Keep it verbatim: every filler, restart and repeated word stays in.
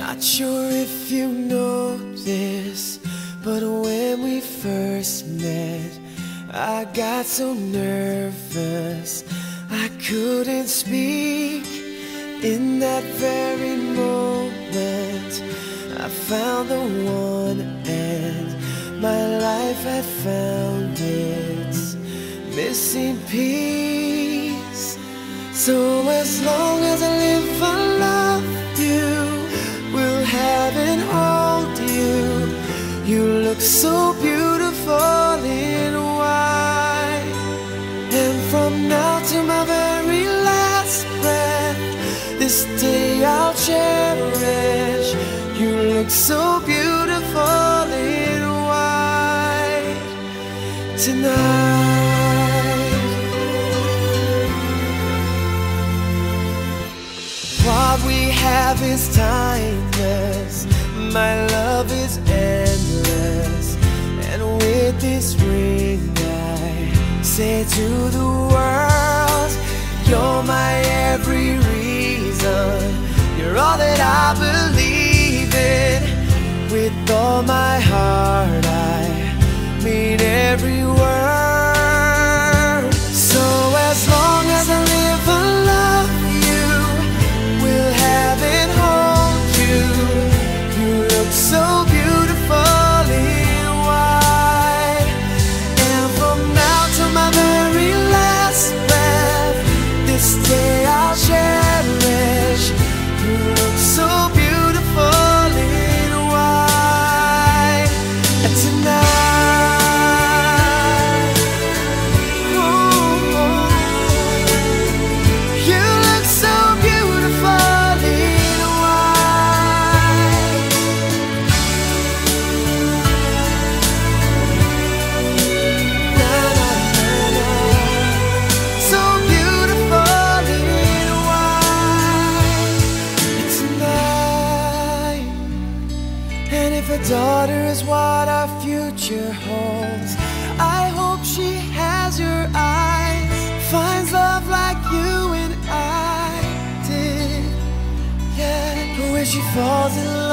Not sure if you know this, but when we first met, I got so nervous I couldn't speak. In that very moment, I found the one, and my life had found its missing piece. So as long as I live, I love you, will have and hold you. You look so beautiful in white, and from now to my very last breath, this day I'll cherish. You look so beautiful in white tonight. What we have is timeless, my love is endless, and with this ring I say to the world, you're my every reason, you're all that I believe in. With all my heart I mean every word. So as long as I live, I love you, will have and hold you. You look so beautiful in white, and from now to my very last breath, this day I'll cherish. You look so beautiful in white tonight. Ooh, you look so beautiful in white. Na, na, na, na. So beautiful in white tonight. And if a daughter is what our future holds, I hope she has your eyes, finds love like you and I did. Yeah, but when she falls in love